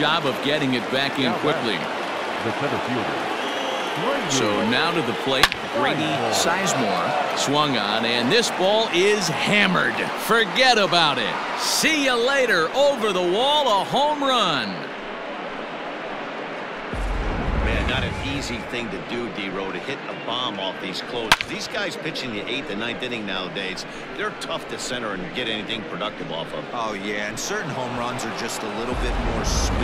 job of getting it back in quickly. The center fielder. So now to the plate, Grady Sizemore swung on, and this ball is hammered. Forget about it. See you later. Over the wall, a home run. Man, not an easy thing to do, D-Row, to hit a bomb off these close. These guys pitching the 8th and 9th inning nowadays, they're tough to center and get anything productive off of. Oh, yeah, and certain home runs are just a little bit more sweet.